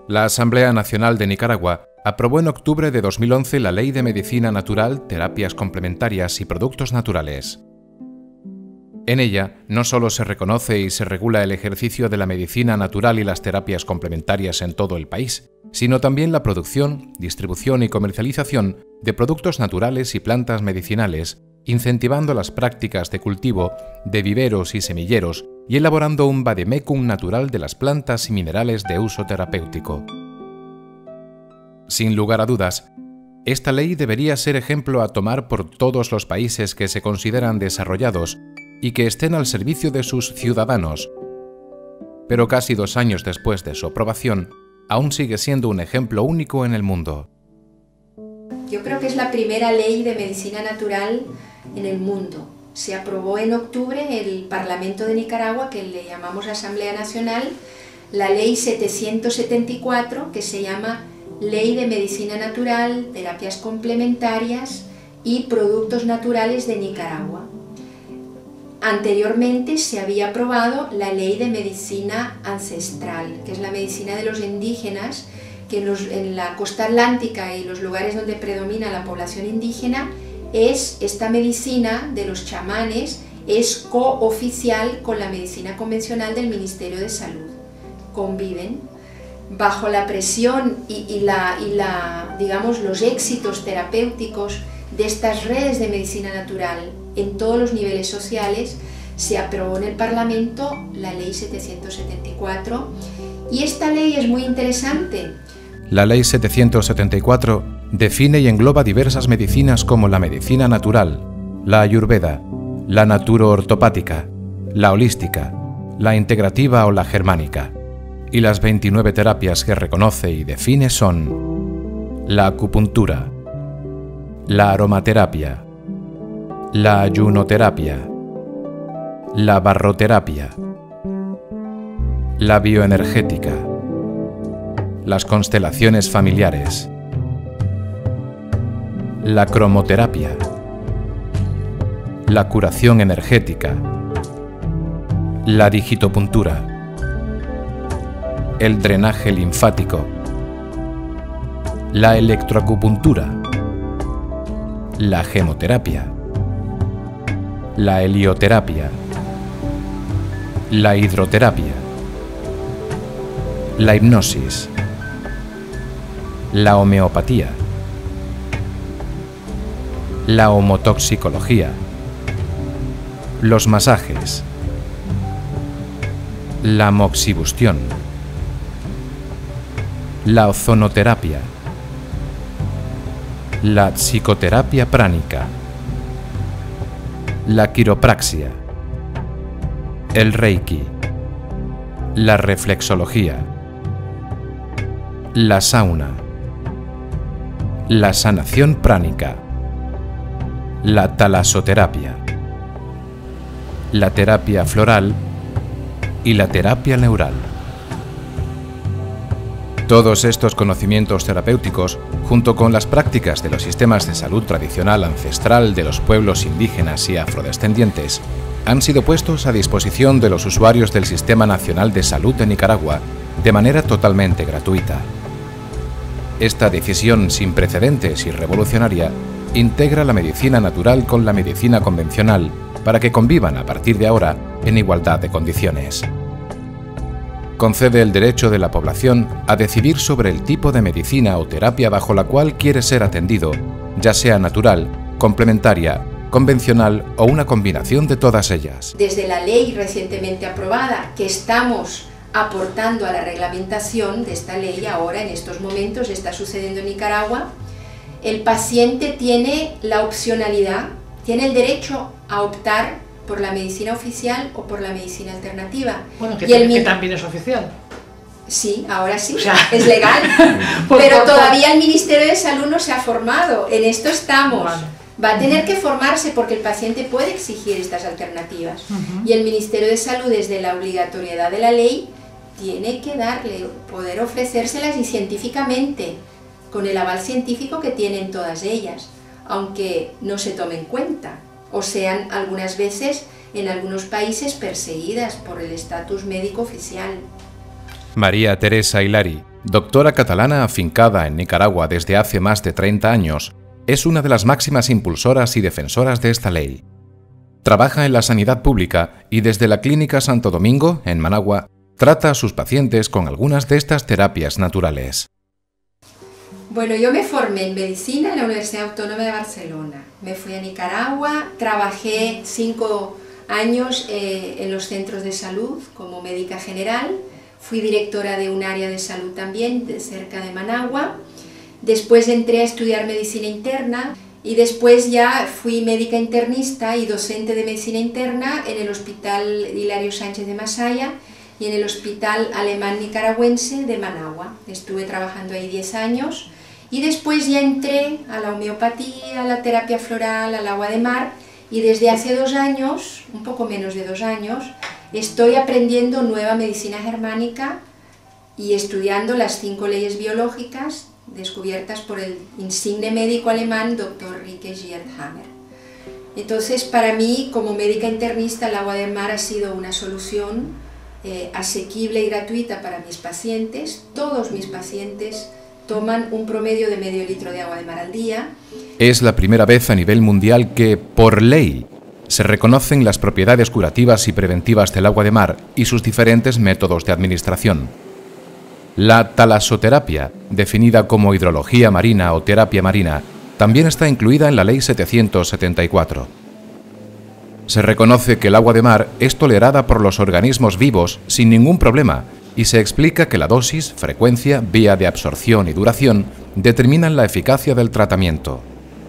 La Asamblea Nacional de Nicaragua aprobó en octubre de 2011 la Ley de Medicina Natural, Terapias Complementarias y Productos Naturales. En ella no solo se reconoce y se regula el ejercicio de la medicina natural y las terapias complementarias en todo el país, sino también la producción, distribución y comercialización de productos naturales y plantas medicinales, incentivando las prácticas de cultivo de viveros y semilleros y elaborando un vademecum natural de las plantas y minerales de uso terapéutico. Sin lugar a dudas, esta ley debería ser ejemplo a tomar por todos los países que se consideran desarrollados y que estén al servicio de sus ciudadanos. Pero casi 2 años después de su aprobación, aún sigue siendo un ejemplo único en el mundo. Yo creo que es la primera ley de medicina natural en el mundo. Se aprobó en octubre el Parlamento de Nicaragua, que le llamamos Asamblea Nacional, la Ley 774, que se llama Ley de Medicina Natural, Terapias Complementarias y Productos Naturales de Nicaragua. Anteriormente se había aprobado la Ley de Medicina Ancestral, que es la medicina de los indígenas, que en la costa atlántica y los lugares donde predomina la población indígena, esta medicina de los chamanes es cooficial con la medicina convencional del Ministerio de Salud. Conviven bajo la presión digamos, los éxitos terapéuticos de estas redes de medicina natural en todos los niveles sociales. Se aprobó en el Parlamento la Ley 774 y esta ley es muy interesante. La Ley 774 define y engloba diversas medicinas como la medicina natural, la ayurveda, la naturoortopática, la holística, la integrativa o la germánica. Y las 29 terapias que reconoce y define son la acupuntura, la aromaterapia, la ayunoterapia, la barroterapia, la bioenergética, las constelaciones familiares, la cromoterapia, la curación energética, la digitopuntura, el drenaje linfático, la electroacupuntura, la gemoterapia, la helioterapia, la hidroterapia, la hipnosis, la homeopatía, la homotoxicología, los masajes, la moxibustión, la ozonoterapia, la psicoterapia pránica, la quiropraxia, el reiki, la reflexología, la sauna, la sanación pránica, la talasoterapia, la terapia floral y la terapia neural. Todos estos conocimientos terapéuticos, junto con las prácticas de los sistemas de salud tradicional ancestral de los pueblos indígenas y afrodescendientes, han sido puestos a disposición de los usuarios del Sistema Nacional de Salud de Nicaragua de manera totalmente gratuita. Esta decisión sin precedentes y revolucionaria integra la medicina natural con la medicina convencional para que convivan a partir de ahora en igualdad de condiciones. Concede el derecho de la población a decidir sobre el tipo de medicina o terapia bajo la cual quiere ser atendido, ya sea natural, complementaria, convencional o una combinación de todas ellas. Desde la ley recientemente aprobada, que estamos aportando a la reglamentación de esta ley ahora, en estos momentos, está sucediendo en Nicaragua, el paciente tiene la opcionalidad, tiene el derecho a optar por la medicina oficial o por la medicina alternativa. Bueno, que también es oficial. Sí, ahora sí, o sea, es legal, pero todavía el Ministerio de Salud no se ha formado, en esto estamos. Vale. Va a tener que formarse porque el paciente puede exigir estas alternativas. Y el Ministerio de Salud, desde la obligatoriedad de la ley, tiene que poder ofrecérselas y científicamente, con el aval científico que tienen todas ellas, aunque no se tome en cuenta, o sean algunas veces en algunos países perseguidas por el estatus médico oficial. María Teresa Hilari, Doctora catalana afincada en Nicaragua desde hace más de 30 años, es una de las máximas impulsoras y defensoras de esta ley. Trabaja en la sanidad pública y desde la Clínica Santo Domingo, en Managua, trata a sus pacientes con algunas de estas terapias naturales. Bueno, yo me formé en medicina en la Universidad Autónoma de Barcelona. Me fui a Nicaragua, trabajé 5 años en los centros de salud como médica general. Fui directora de un área de salud también, cerca de Managua. Después entré a estudiar medicina interna y después ya fui médica internista y docente de medicina interna en el Hospital Hilario Sánchez de Masaya y en el Hospital Alemán Nicaragüense de Managua. Estuve trabajando ahí 10 años y después ya entré a la homeopatía, a la terapia floral, al agua de mar y desde hace 2 años, un poco menos de 2 años, estoy aprendiendo nueva medicina germánica y estudiando las 5 leyes biológicas descubiertas por el insigne médico alemán Dr. Rike Gierdhammer. Entonces, para mí, como médica internista, el agua de mar ha sido una solución asequible y gratuita para mis pacientes. Todos mis pacientes toman un promedio de medio litro de agua de mar al día. Es la primera vez a nivel mundial que, por ley, se reconocen las propiedades curativas y preventivas del agua de mar y sus diferentes métodos de administración. La talasoterapia, definida como hidrología marina o terapia marina, también está incluida en la Ley 774. Se reconoce que el agua de mar es tolerada por los organismos vivos sin ningún problema y se explica que la dosis, frecuencia, vía de absorción y duración determinan la eficacia del tratamiento.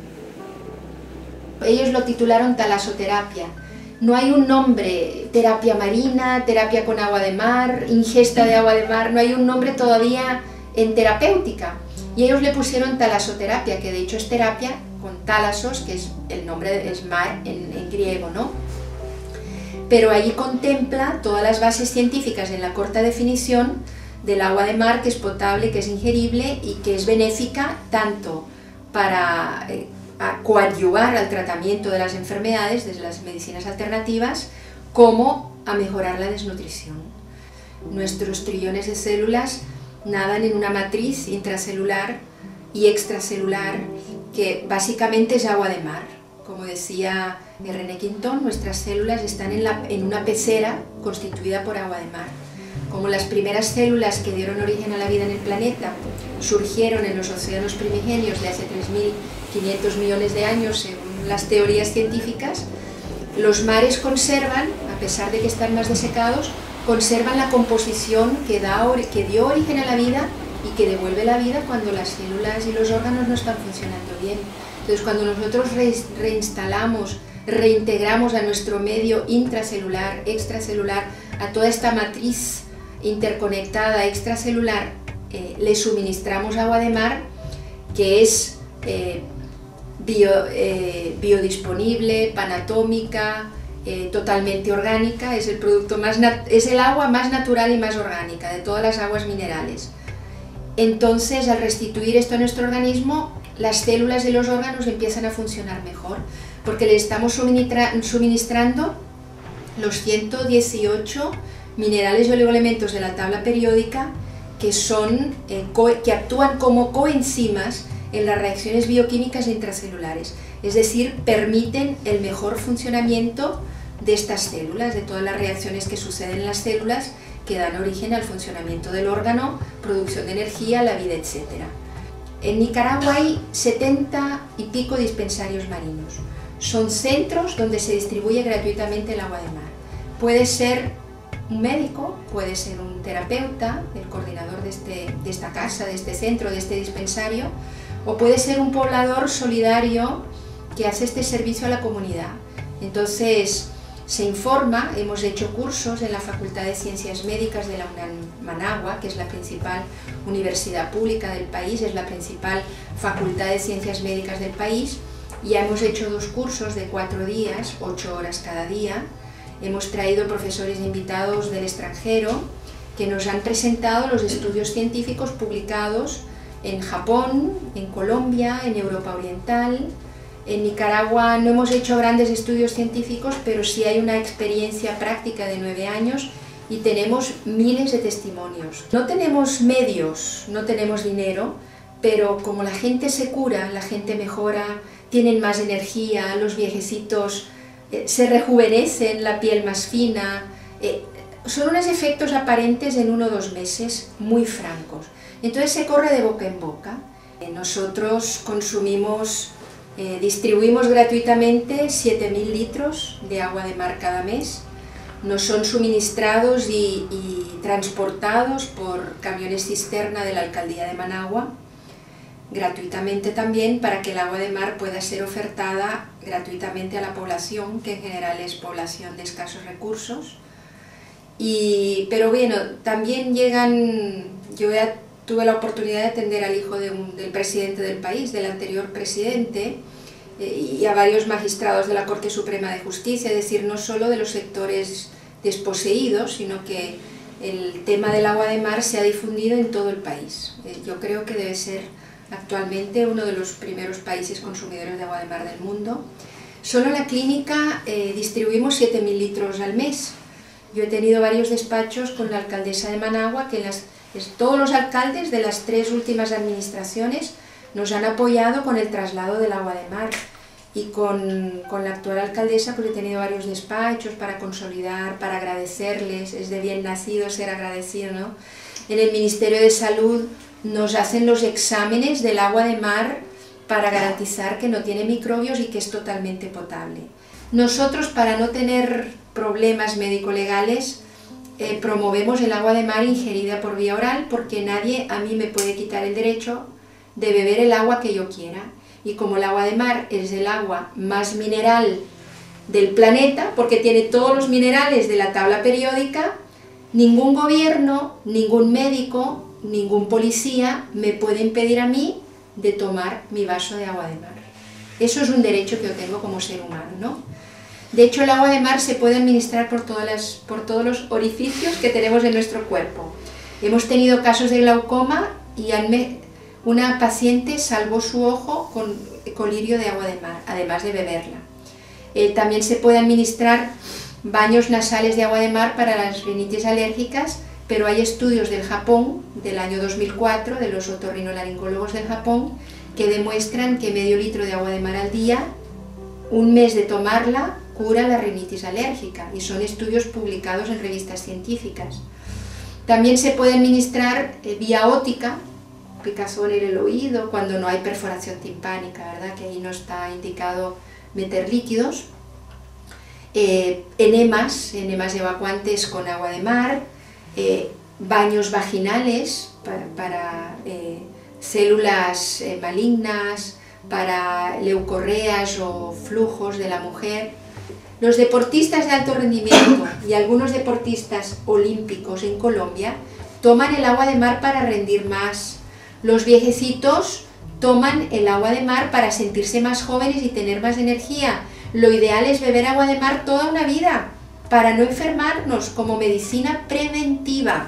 Ellos lo titularon talasoterapia. No hay un nombre, terapia marina, terapia con agua de mar, ingesta de agua de mar, no hay un nombre todavía en terapéutica. Y ellos le pusieron talasoterapia, que de hecho es terapia con talasos, que es el nombre es mar en griego, ¿no? Pero allí contempla todas las bases científicas en la corta definición del agua de mar, que es potable, que es ingerible y que es benéfica tanto para coadyuvar al tratamiento de las enfermedades desde las medicinas alternativas, como a mejorar la desnutrición. Nuestros trillones de células nadan en una matriz intracelular y extracelular que básicamente es agua de mar. Como decía René Quintón, nuestras células están en una pecera constituida por agua de mar. Como las primeras células que dieron origen a la vida en el planeta surgieron en los océanos primigenios de hace 3.500 millones de años, según las teorías científicas, los mares conservan, a pesar de que están más desecados, conservan la composición que dio origen a la vida y que devuelve la vida cuando las células y los órganos no están funcionando bien. Entonces, cuando nosotros reinstalamos, reintegramos a nuestro medio intracelular, extracelular, a toda esta matriz interconectada extracelular, le suministramos agua de mar, que es biodisponible, panatómica, totalmente orgánica, es el agua más natural y más orgánica de todas las aguas minerales. Entonces, al restituir esto a nuestro organismo, las células de los órganos empiezan a funcionar mejor, porque le estamos suministrando los 118 minerales y oligoelementos de la tabla periódica que actúan como coenzimas en las reacciones bioquímicas intracelulares, es decir, permiten el mejor funcionamiento de estas células, de todas las reacciones que suceden en las células que dan origen al funcionamiento del órgano, producción de energía, la vida, etc. En Nicaragua hay 70 y pico dispensarios marinos. Son centros donde se distribuye gratuitamente el agua de mar. Puede ser un médico, puede ser un terapeuta, el coordinador de esta casa, de este centro, de este dispensario, o puede ser un poblador solidario que hace este servicio a la comunidad. Entonces, se informa, hemos hecho cursos en la Facultad de Ciencias Médicas de la UNAM Managua, que es la principal universidad pública del país, es la principal facultad de Ciencias Médicas del país. Ya hemos hecho 2 cursos de 4 días, 8 horas cada día. Hemos traído profesores invitados del extranjero que nos han presentado los estudios científicos publicados en Japón, en Colombia, en Europa Oriental. En Nicaragua no hemos hecho grandes estudios científicos, pero sí hay una experiencia práctica de 9 años y tenemos miles de testimonios. No tenemos medios, no tenemos dinero, pero como la gente se cura, la gente mejora, tienen más energía, los viejecitos se rejuvenecen, la piel más fina, son unos efectos aparentes en 1 o 2 meses muy francos. Entonces se corre de boca en boca. Nosotros consumimos, distribuimos gratuitamente 7.000 litros de agua de mar cada mes. Nos son suministrados y transportados por camiones cisterna de la Alcaldía de Managua, gratuitamente también, para que el agua de mar pueda ser ofertada gratuitamente a la población, que en general es población de escasos recursos. Pero bueno, también llegan, yo ya tuve la oportunidad de atender al hijo del presidente del país, del anterior presidente, y a varios magistrados de la Corte Suprema de Justicia, es decir, no solo de los sectores desposeídos, sino que el tema del agua de mar se ha difundido en todo el país. Yo creo que debe ser actualmente uno de los primeros países consumidores de agua de mar del mundo. Solo en la clínica distribuimos 7.000 litros al mes. Yo he tenido varios despachos con la alcaldesa de Managua, que todos los alcaldes de las 3 últimas administraciones nos han apoyado con el traslado del agua de mar. Y con la actual alcaldesa pues he tenido varios despachos para consolidar, para agradecerles, es de bien nacido ser agradecido, ¿no? En el Ministerio de Salud nos hacen los exámenes del agua de mar para garantizar que no tiene microbios y que es totalmente potable. Nosotros, para no tener problemas médico-legales, promovemos el agua de mar ingerida por vía oral, porque nadie a mí me puede quitar el derecho de beber el agua que yo quiera. Y como el agua de mar es el agua más mineral del planeta, porque tiene todos los minerales de la tabla periódica, ningún gobierno, ningún médico, ningún policía me puede impedir a mí de tomar mi vaso de agua de mar. Eso es un derecho que yo tengo como ser humano, ¿no? De hecho, el agua de mar se puede administrar por todos los orificios que tenemos en nuestro cuerpo. Hemos tenido casos de glaucoma y una paciente salvó su ojo con colirio de agua de mar, además de beberla. También se puede administrar baños nasales de agua de mar para las rinitis alérgicas, pero hay estudios del Japón, del año 2004, de los otorrinolaringólogos del Japón, que demuestran que medio litro de agua de mar al día, un mes de tomarla, cura la rinitis alérgica, y son estudios publicados en revistas científicas. También se puede administrar vía ótica, picazón en el oído, cuando no hay perforación timpánica, ¿verdad? Que ahí no está indicado meter líquidos. Enemas evacuantes con agua de mar, baños vaginales para células malignas, para leucorreas o flujos de la mujer. Los deportistas de alto rendimiento y algunos deportistas olímpicos en Colombia toman el agua de mar para rendir más. Los viejecitos toman el agua de mar para sentirse más jóvenes y tener más energía. Lo ideal es beber agua de mar toda una vida, para no enfermarnos, como medicina preventiva.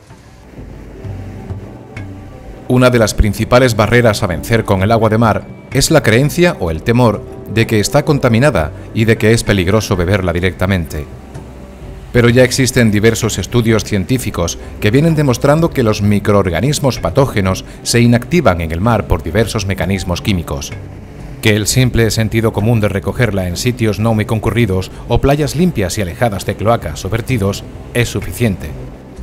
Una de las principales barreras a vencer con el agua de mar es la creencia o el temor de que está contaminada y de que es peligroso beberla directamente. Pero ya existen diversos estudios científicos que vienen demostrando que los microorganismos patógenos se inactivan en el mar por diversos mecanismos químicos, que el simple sentido común de recogerla en sitios no muy concurridos o playas limpias y alejadas de cloacas o vertidos es suficiente.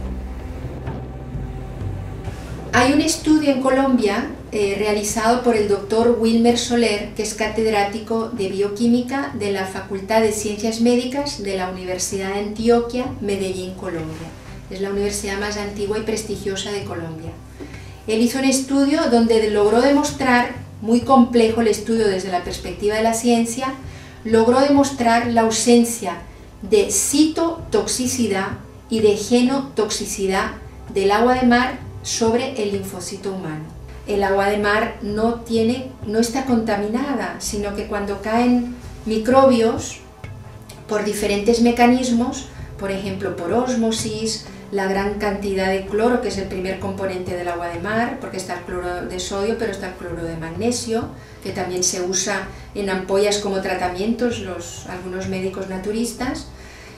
Hay un estudio en Colombia realizado por el doctor Wilmer Soler, que es catedrático de bioquímica de la Facultad de Ciencias Médicas de la Universidad de Antioquia, Medellín, Colombia. Es la universidad más antigua y prestigiosa de Colombia. Él hizo un estudio donde logró demostrar, muy complejo el estudio desde la perspectiva de la ciencia, logró demostrar la ausencia de citotoxicidad y de genotoxicidad del agua de mar sobre el linfocito humano. El agua de mar no está contaminada, sino que cuando caen microbios por diferentes mecanismos, por ejemplo por ósmosis, la gran cantidad de cloro, que es el primer componente del agua de mar, porque está el cloro de sodio, pero está el cloro de magnesio, que también se usa en ampollas como tratamientos, algunos médicos naturistas.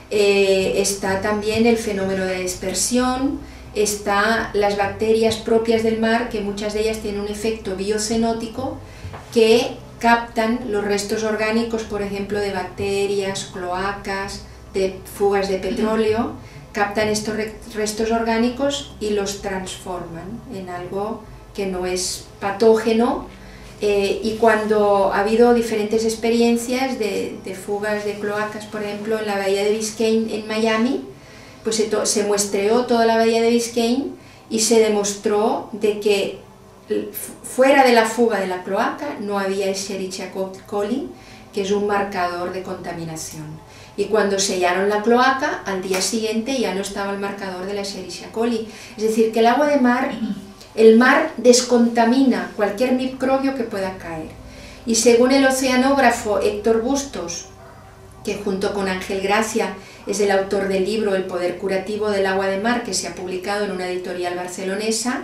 está también el fenómeno de dispersión, está las bacterias propias del mar, que muchas de ellas tienen un efecto biocenótico que captan los restos orgánicos, por ejemplo, de bacterias, cloacas, de fugas de petróleo, captan estos restos orgánicos y los transforman en algo que no es patógeno, y cuando ha habido diferentes experiencias de fugas de cloacas, por ejemplo, en la bahía de Biscayne en Miami, pues se muestreó toda la bahía de Biscayne y se demostró de que fuera de la fuga de la cloaca no había Escherichia coli, que es un marcador de contaminación. Y cuando sellaron la cloaca, al día siguiente ya no estaba el marcador de la Escherichia coli. Es decir, que el agua de mar, el mar descontamina cualquier microbio que pueda caer. Y según el oceanógrafo Héctor Bustos, que junto con Ángel Gracia es el autor del libro El poder curativo del agua de mar, que se ha publicado en una editorial barcelonesa,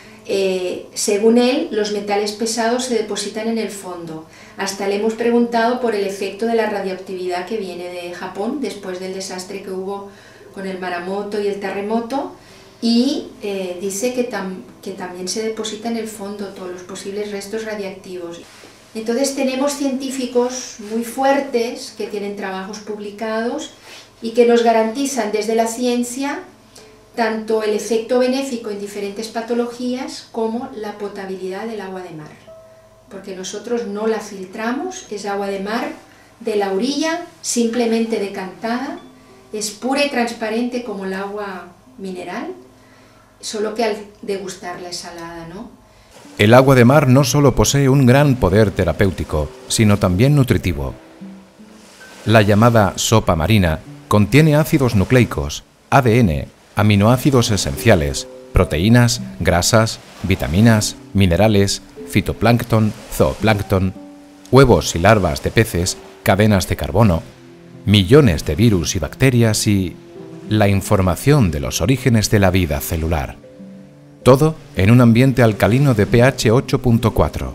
según él, los metales pesados se depositan en el fondo. Hasta le hemos preguntado por el efecto de la radioactividad que viene de Japón después del desastre que hubo con el maremoto y el terremoto, y dice que también se deposita en el fondo todos los posibles restos radiactivos. Entonces tenemos científicos muy fuertes que tienen trabajos publicados y que nos garantizan desde la ciencia tanto el efecto benéfico en diferentes patologías como la potabilidad del agua de mar. Porque nosotros no la filtramos, es agua de mar de la orilla, simplemente decantada, es pura y transparente como el agua mineral, solo que al degustarla es salada, ¿no? El agua de mar no solo posee un gran poder terapéutico, sino también nutritivo. La llamada sopa marina contiene ácidos nucleicos, ADN, aminoácidos esenciales, proteínas, grasas, vitaminas, minerales, fitoplancton, zooplancton, huevos y larvas de peces, cadenas de carbono, millones de virus y bacterias y la información de los orígenes de la vida celular. Todo en un ambiente alcalino de pH 8.4.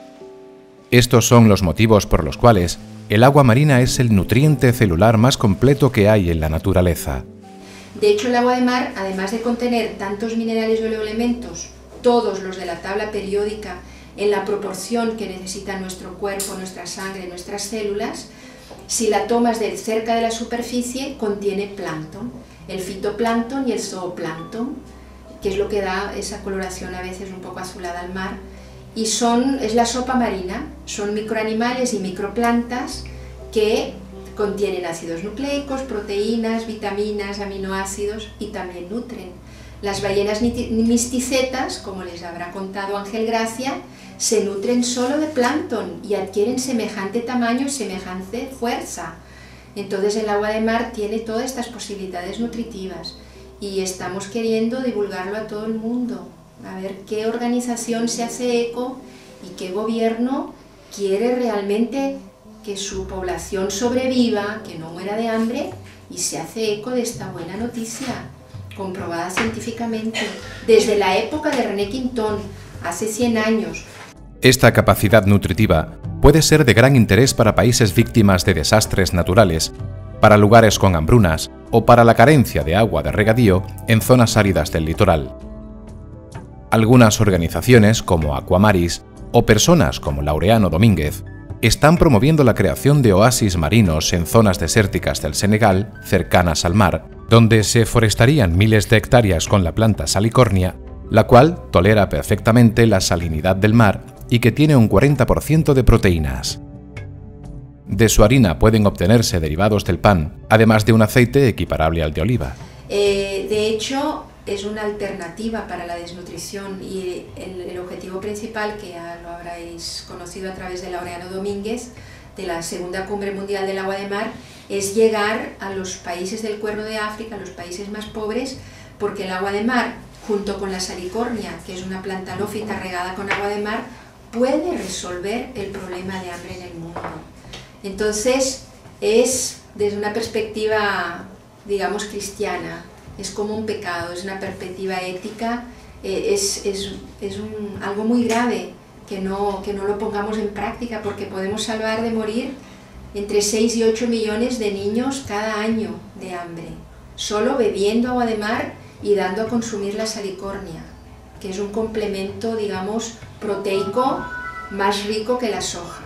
Estos son los motivos por los cuales el agua marina es el nutriente celular más completo que hay en la naturaleza. De hecho, el agua de mar, además de contener tantos minerales y oleoelementos, todos los de la tabla periódica, en la proporción que necesita nuestro cuerpo, nuestra sangre, nuestras células, si la tomas de cerca de la superficie, contiene plancton, el fitoplancton y el zooplancton, que es lo que da esa coloración a veces un poco azulada al mar, y es la sopa marina, son microanimales y microplantas que contienen ácidos nucleicos, proteínas, vitaminas, aminoácidos y también nutren. Las ballenas misticetas, como les habrá contado Ángel Gracia, se nutren solo de plancton y adquieren semejante tamaño y semejante fuerza. Entonces el agua de mar tiene todas estas posibilidades nutritivas y estamos queriendo divulgarlo a todo el mundo, a ver qué organización se hace eco y qué gobierno quiere realmente que su población sobreviva, que no muera de hambre, y se hace eco de esta buena noticia, comprobada científicamente, desde la época de René Quintón, hace 100 años. Esta capacidad nutritiva puede ser de gran interés para países víctimas de desastres naturales, para lugares con hambrunas o para la carencia de agua de regadío en zonas áridas del litoral. Algunas organizaciones como Aquamaris o personas como Laureano Domínguez están promoviendo la creación de oasis marinos en zonas desérticas del Senegal, cercanas al mar, donde se forestarían miles de hectáreas con la planta salicornia, la cual tolera perfectamente la salinidad del mar y que tiene un 40% de proteínas. De su harina pueden obtenerse derivados del pan, además de un aceite equiparable al de oliva. De hecho, es una alternativa para la desnutrición y el objetivo principal, que ya lo habréis conocido a través de Laureano Domínguez, de la Segunda Cumbre Mundial del Agua de Mar, es llegar a los países del Cuerno de África, a los países más pobres, porque el agua de mar, junto con la salicornia, que es una planta halófita regada con agua de mar, puede resolver el problema de hambre en el mundo. Entonces, es desde una perspectiva, digamos, cristiana, es como un pecado, es una perspectiva ética, es algo muy grave que no lo pongamos en práctica, porque podemos salvar de morir entre 6 y 8 millones de niños cada año de hambre, solo bebiendo agua de mar y dando a consumir la salicornia, que es un complemento, digamos, proteico más rico que la soja.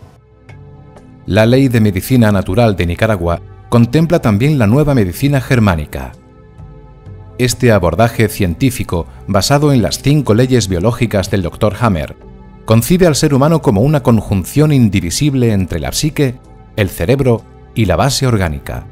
La Ley de Medicina Natural de Nicaragua contempla también la nueva medicina germánica. Este abordaje científico, basado en las 5 leyes biológicas del Dr. Hammer, concibe al ser humano como una conjunción indivisible entre la psique, el cerebro y la base orgánica.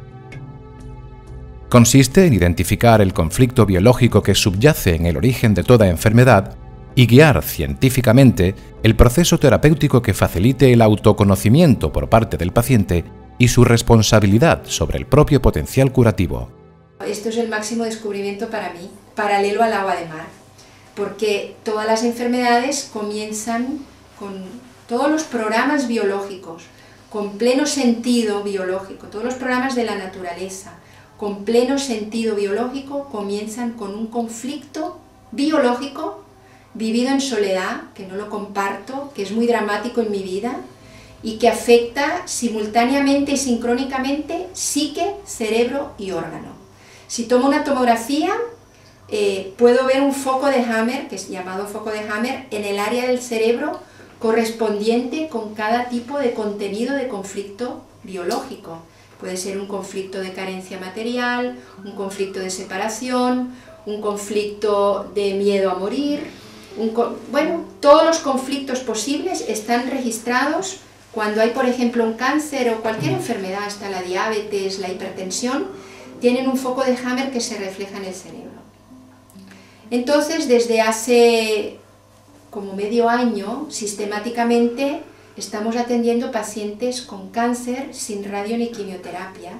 Consiste en identificar el conflicto biológico que subyace en el origen de toda enfermedad y guiar científicamente el proceso terapéutico que facilite el autoconocimiento por parte del paciente y su responsabilidad sobre el propio potencial curativo. Esto es el máximo descubrimiento para mí, paralelo al agua de mar, porque todas las enfermedades comienzan con todos los programas biológicos, con pleno sentido biológico, todos los programas de la naturaleza, con pleno sentido biológico, comienzan con un conflicto biológico vivido en soledad, que no lo comparto, que es muy dramático en mi vida y que afecta simultáneamente y sincrónicamente psique, cerebro y órgano. Si tomo una tomografía, puedo ver un foco de Hammer, que es llamado foco de Hammer, en el área del cerebro correspondiente con cada tipo de contenido de conflicto biológico. Puede ser un conflicto de carencia material, un conflicto de separación, un conflicto de miedo a morir. Bueno, todos los conflictos posibles están registrados cuando hay, por ejemplo, un cáncer o cualquier enfermedad, hasta la diabetes, la hipertensión, tienen un foco de Hammer que se refleja en el cerebro. Entonces, desde hace como medio año, sistemáticamente estamos atendiendo pacientes con cáncer sin radio ni quimioterapia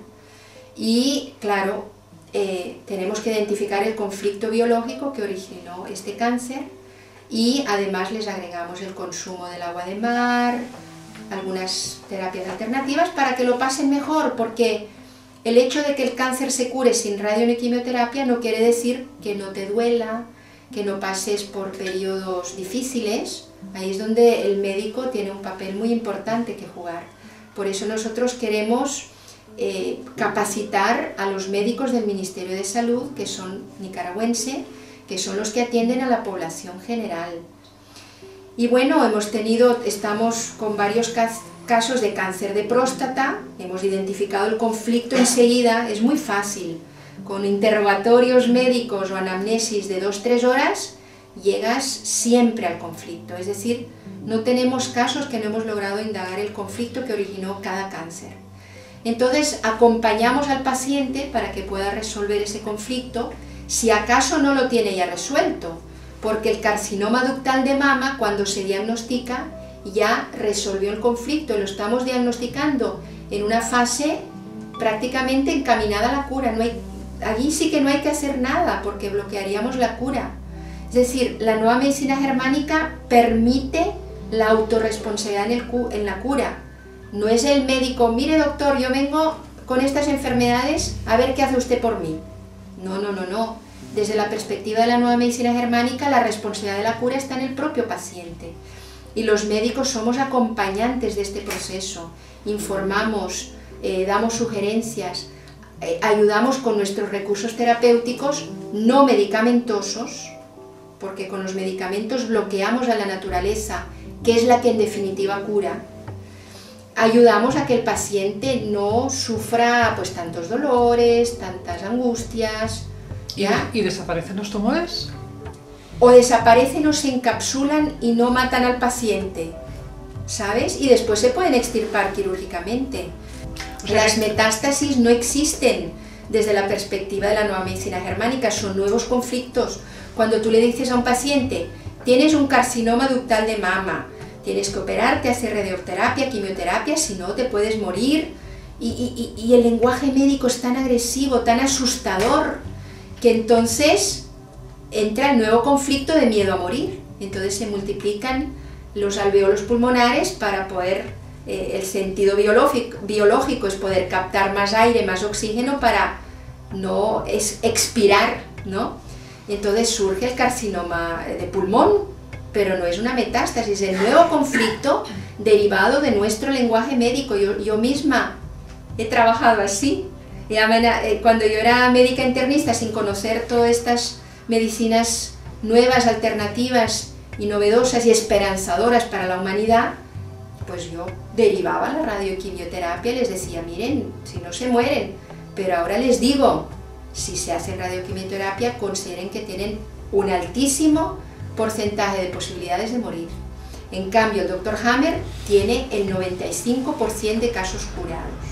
y, claro, tenemos que identificar el conflicto biológico que originó este cáncer y además les agregamos el consumo del agua de mar, algunas terapias alternativas para que lo pasen mejor, porque el hecho de que el cáncer se cure sin radio ni quimioterapia no quiere decir que no te duela, que no pases por periodos difíciles. Ahí es donde el médico tiene un papel muy importante que jugar. Por eso nosotros queremos capacitar a los médicos del Ministerio de Salud, que son nicaragüenses, que son los que atienden a la población general. Y bueno, estamos con varios casos de cáncer de próstata, hemos identificado el conflicto enseguida, es muy fácil, con interrogatorios médicos o anamnesis de 2-3 horas, llegas siempre al conflicto, es decir, no tenemos casos que no hemos logrado indagar el conflicto que originó cada cáncer. Entonces acompañamos al paciente para que pueda resolver ese conflicto, si acaso no lo tiene ya resuelto, porque el carcinoma ductal de mama, cuando se diagnostica, ya resolvió el conflicto y lo estamos diagnosticando en una fase prácticamente encaminada a la cura. Allí sí que no hay que hacer nada porque bloquearíamos la cura. Es decir, la nueva medicina germánica permite la autorresponsabilidad en la cura. No es el médico, mire doctor, yo vengo con estas enfermedades, a ver qué hace usted por mí. No, no, no, no. Desde la perspectiva de la nueva medicina germánica, la responsabilidad de la cura está en el propio paciente. Y los médicos somos acompañantes de este proceso, informamos, damos sugerencias, ayudamos con nuestros recursos terapéuticos no medicamentosos, porque con los medicamentos bloqueamos a la naturaleza, que es la que en definitiva cura. Ayudamos a que el paciente no sufra pues tantos dolores, tantas angustias. ¿Ya? ¿Y desaparecen los tumores? O desaparecen o se encapsulan y no matan al paciente, ¿sabes? Y después se pueden extirpar quirúrgicamente. O sea, las metástasis no existen desde la perspectiva de la nueva medicina germánica, son nuevos conflictos. Cuando tú le dices a un paciente, tienes un carcinoma ductal de mama, tienes que operarte, hacer radioterapia, quimioterapia, si no te puedes morir. Y el lenguaje médico es tan agresivo, tan asustador, que entonces entra el nuevo conflicto de miedo a morir. Entonces se multiplican los alveolos pulmonares para poder, el sentido biológico es poder captar más aire, más oxígeno para no expirar, ¿no? Entonces surge el carcinoma de pulmón, pero no es una metástasis, el nuevo conflicto derivado de nuestro lenguaje médico. Yo misma he trabajado así. Cuando yo era médica internista, sin conocer todas estas medicinas nuevas, alternativas y novedosas y esperanzadoras para la humanidad, pues yo derivaba la radioquimioterapia y les decía, miren, si no se mueren, pero ahora les digo, si se hace radioquimioterapia, consideren que tienen un altísimo porcentaje de posibilidades de morir. En cambio, el Dr. Hammer tiene el 95% de casos curados.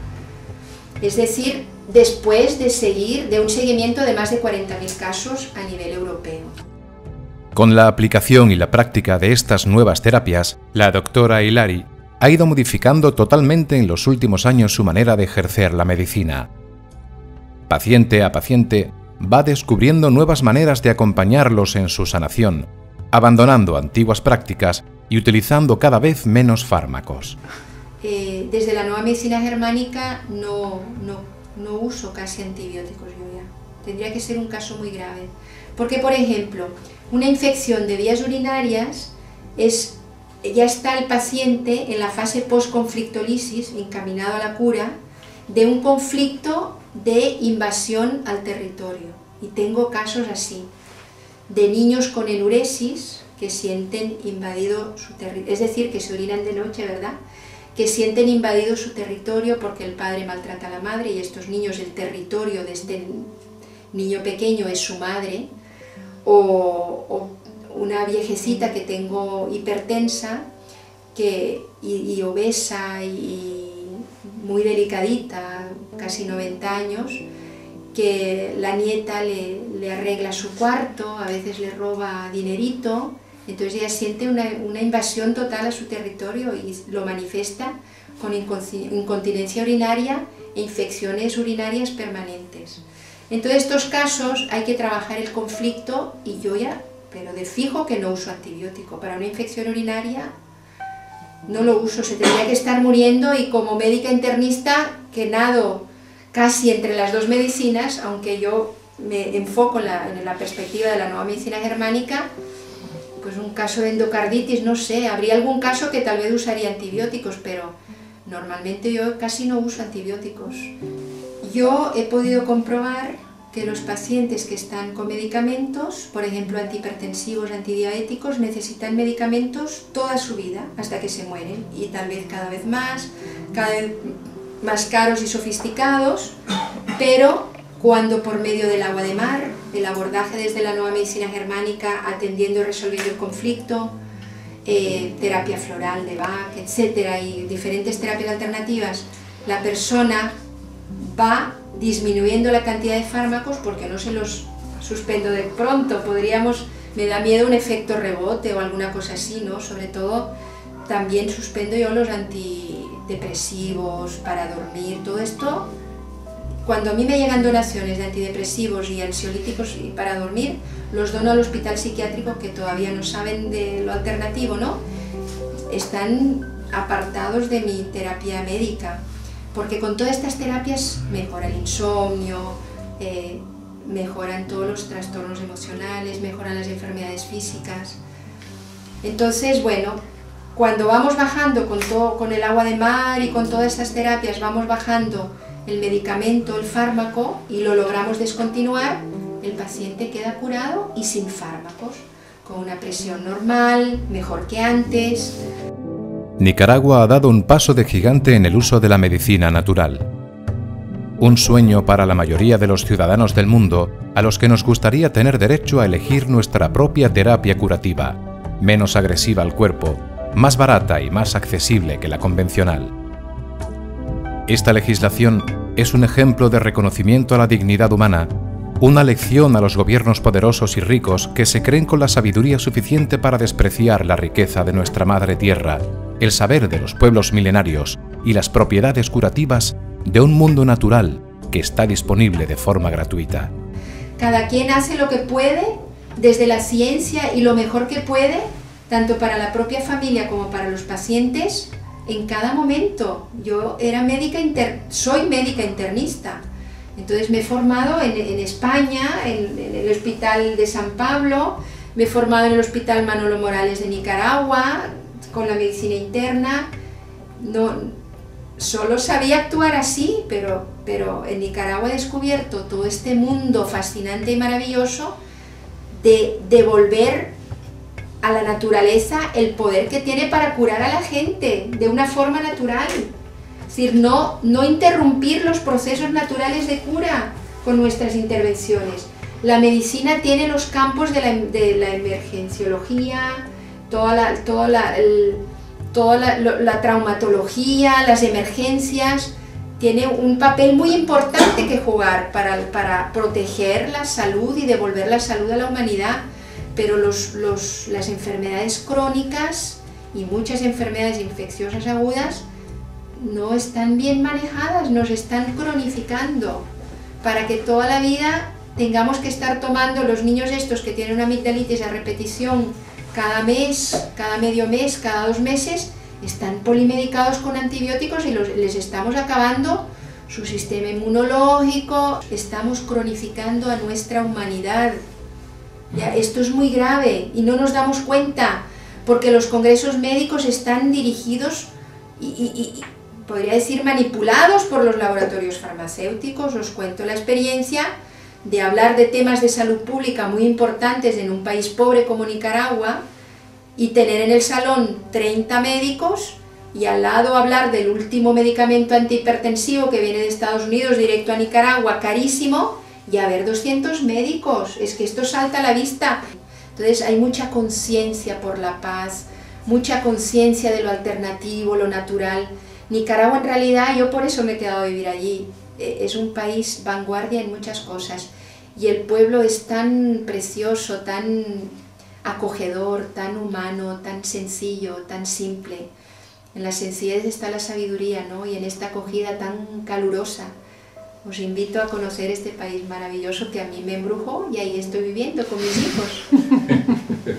Es decir, después de un seguimiento de más de 40.000 casos a nivel europeo. Con la aplicación y la práctica de estas nuevas terapias, la doctora Hilary ha ido modificando totalmente en los últimos años su manera de ejercer la medicina. Paciente a paciente, va descubriendo nuevas maneras de acompañarlos en su sanación, abandonando antiguas prácticas y utilizando cada vez menos fármacos. Desde la nueva medicina germánica no uso casi antibióticos yo ya. Tendría que ser un caso muy grave. Porque, por ejemplo, una infección de vías urinarias ya está el paciente en la fase post-conflictolisis, encaminado a la cura, de un conflicto de invasión al territorio. Y tengo casos así, de niños con enuresis que sienten invadido su territorio, es decir, que se orinan de noche, ¿verdad?, que sienten invadido su territorio porque el padre maltrata a la madre, y estos niños, el territorio de este niño pequeño es su madre, o una viejecita que tengo hipertensa y obesa y muy delicadita, casi 90 años, que la nieta le arregla su cuarto, a veces le roba dinerito. Entonces ella siente una invasión total a su territorio y lo manifiesta con incontinencia urinaria e infecciones urinarias permanentes. En todos estos casos hay que trabajar el conflicto, y yo ya, pero de fijo que no uso antibiótico. Para una infección urinaria no lo uso, se tendría que estar muriendo, y como médica internista que nado casi entre las dos medicinas, aunque yo me enfoco en la perspectiva de la nueva medicina germánica, pues un caso de endocarditis, no sé, habría algún caso que tal vez usaría antibióticos, pero normalmente yo casi no uso antibióticos. Yo he podido comprobar que los pacientes que están con medicamentos, por ejemplo antihipertensivos, antidiabéticos, necesitan medicamentos toda su vida, hasta que se mueren, y tal vez cada vez más caros y sofisticados, pero cuando por medio del agua de mar, el abordaje desde la nueva medicina germánica, atendiendo y resolviendo el conflicto, terapia floral de Bach, etcétera, y diferentes terapias alternativas, la persona va disminuyendo la cantidad de fármacos porque no se los suspendo de pronto. Me da miedo un efecto rebote o alguna cosa así, ¿no? Sobre todo, también suspendo yo los antidepresivos para dormir, todo esto. Cuando a mí me llegan donaciones de antidepresivos y ansiolíticos para dormir, los dono al hospital psiquiátrico, que todavía no saben de lo alternativo, ¿no? Están apartados de mi terapia médica, porque con todas estas terapias mejora el insomnio, mejoran todos los trastornos emocionales, mejoran las enfermedades físicas. Entonces, bueno, cuando vamos bajando con el agua de mar y con todas estas terapias, vamos bajando el medicamento, el fármaco, y lo logramos descontinuar, el paciente queda curado y sin fármacos, con una presión normal, mejor que antes. Nicaragua ha dado un paso de gigante en el uso de la medicina natural. Un sueño para la mayoría de los ciudadanos del mundo, a los que nos gustaría tener derecho a elegir nuestra propia terapia curativa, menos agresiva al cuerpo, más barata y más accesible que la convencional. Esta legislación es un ejemplo de reconocimiento a la dignidad humana, una lección a los gobiernos poderosos y ricos que se creen con la sabiduría suficiente para despreciar la riqueza de nuestra madre tierra, el saber de los pueblos milenarios y las propiedades curativas de un mundo natural que está disponible de forma gratuita. Cada quien hace lo que puede desde la ciencia y lo mejor que puede, tanto para la propia familia como para los pacientes, en cada momento. Yo soy médica internista, entonces me he formado en España, en el Hospital de San Pablo, me he formado en el Hospital Manolo Morales de Nicaragua, con la medicina interna, solo sabía actuar así, pero en Nicaragua he descubierto todo este mundo fascinante y maravilloso de devolver a la naturaleza el poder que tiene para curar a la gente de una forma natural. Es decir, no interrumpir los procesos naturales de cura con nuestras intervenciones. La medicina tiene los campos de la emergenciología, toda la traumatología, las emergencias, tiene un papel muy importante que jugar para proteger la salud y devolver la salud a la humanidad, pero las enfermedades crónicas y muchas enfermedades infecciosas agudas no están bien manejadas, nos están cronificando, para que toda la vida tengamos que estar tomando los niños estos que tienen una amigdalitis a repetición cada mes, cada medio mes, cada 2 meses, están polimedicados con antibióticos y les estamos acabando su sistema inmunológico, estamos cronificando a nuestra humanidad. Ya, esto es muy grave y no nos damos cuenta, porque los congresos médicos están dirigidos y podría decir manipulados por los laboratorios farmacéuticos. Os cuento la experiencia de hablar de temas de salud pública muy importantes en un país pobre como Nicaragua y tener en el salón 30 médicos y al lado hablar del último medicamento antihipertensivo que viene de Estados Unidos directo a Nicaragua, carísimo, y haber 200 médicos. Es que esto salta a la vista. Entonces hay mucha conciencia por la paz, mucha conciencia de lo alternativo, lo natural. Nicaragua en realidad, yo por eso me he quedado a vivir allí, es un país vanguardia en muchas cosas y el pueblo es tan precioso, tan acogedor, tan humano, tan sencillo, tan simple. En la sencillez está la sabiduría, ¿no? Y en esta acogida tan calurosa. Os invito a conocer este país maravilloso que a mí me embrujó y ahí estoy viviendo con mis hijos.